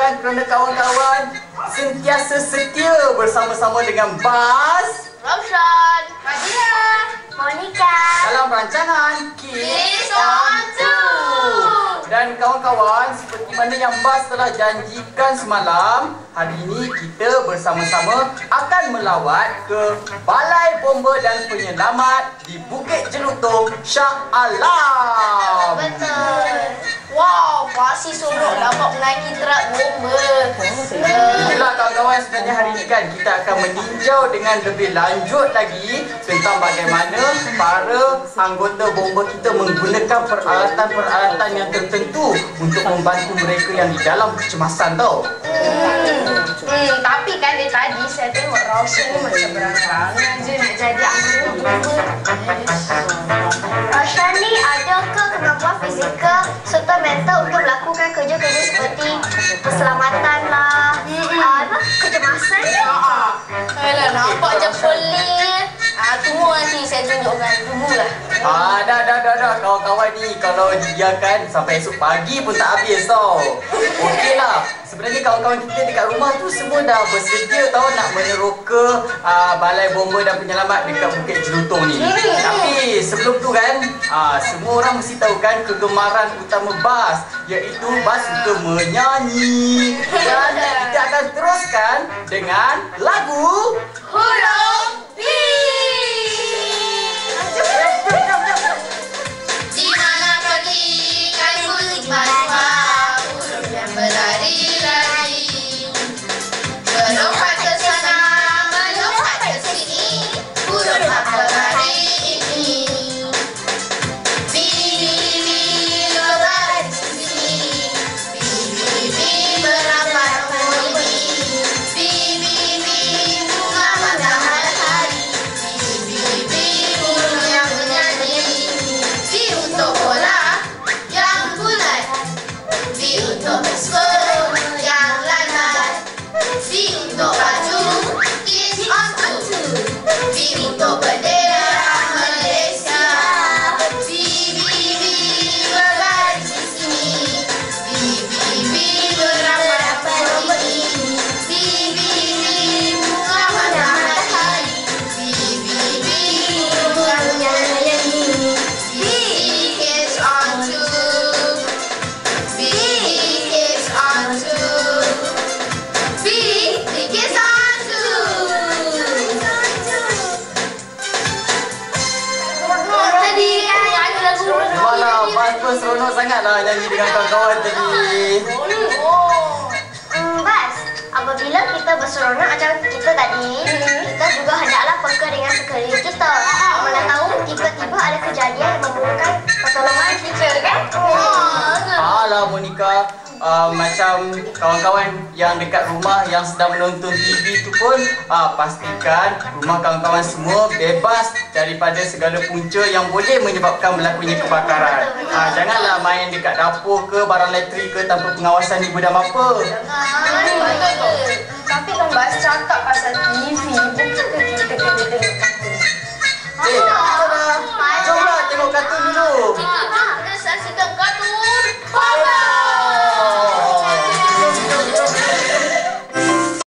bukan kerana kawan-kawan sentiasa setia bersama-sama dengan Bas, Roshan, Fadila, Monica dalam rancangan Kids on Two. Dan kawan-kawan, seperti mana yang Bas telah janjikan semalam, hari ini kita bersama-sama akan melawat ke Balai Bomba dan Penyelamat di Bukit Jelutong, Shah Alam. Betul. Wow, pasti seronok dapat menaiki truk bomba. Itulah kawan-kawan, sebenarnya hari ini kan kita akan meninjau dengan lebih lanjut lagi tentang bagaimana para anggota bomba kita menggunakan peralatan-peralatan yang tertentu untuk membantu mereka yang di dalam kecemasan tau. Tapi kan dari tadi saya tengok Roshan ni macam berangan-angan je nak jadi anggota bomba. Roshan ni ada ke kemampuan fizikal serta mental untuk melakukan kerja-kerja seperti keselamatan lah, kecemasan ni. Alah, nampak je pelik. Tunggu nanti saya tunjukkan dulu lah. Dah. Kawan-kawan ni kalau dibiarkan sampai esok pagi pun tak habis tau. Okeylah. Sebenarnya kawan-kawan kita dekat rumah tu semua dah bersedia tau nak meneroka Balai Bomba dan Penyelamat dekat Bukit Jelutong ni. Tapi sebelum tu kan, semua orang mesti tahu kan kegemaran utama Bas, iaitu Bas suka menyanyi. Dan kita akan teruskan dengan lagu Huruf B. Di mana pergi kan kulit manusia, huruf yang berlari-lari, melompat ke sana, melompat ke sini, huruf apa hari ini? Bibi berlari di sini, bibi beramai ini, bibi bunga matahari, bibi burung yang menyanyi, B untuk bola yang bulat, B untuk baseball yang lanai, B untuk baju Kids on Two, B untuk bendera Malaysia, B berlari di sini, B beramai ini, B bunga matahari, B burung yang menyanyi, B Kids on Two, B Kids on Two, B Kids on Two. Tadi nyanyi lagu Walau, Bas pun seronok sangat lah nyanyi dengan kawan-kawan tadi. Bas, apabila kita berseronok macam kita tadi, kita juga hendaklah peka dengan sekeliling kita. Mana tahu tiba-tiba ada kejadian yang memerlukan pertolongan kita kan? Alah Monica, macam kawan-kawan yang dekat rumah yang sedang menonton TV tu pun pastikan rumah kawan-kawan semua bebas daripada segala punca yang boleh menyebabkan berlakunya kebakaran. Janganlah main dekat dapur ke barang elektrik ke tanpa pengawasan ibu dan bapa. Tapi kan Bas cakap pasal TV, bukan ke kita kena tengok kartun. Jomlah tengok kartun dulu. Kita kena saksikan kartun. Bye.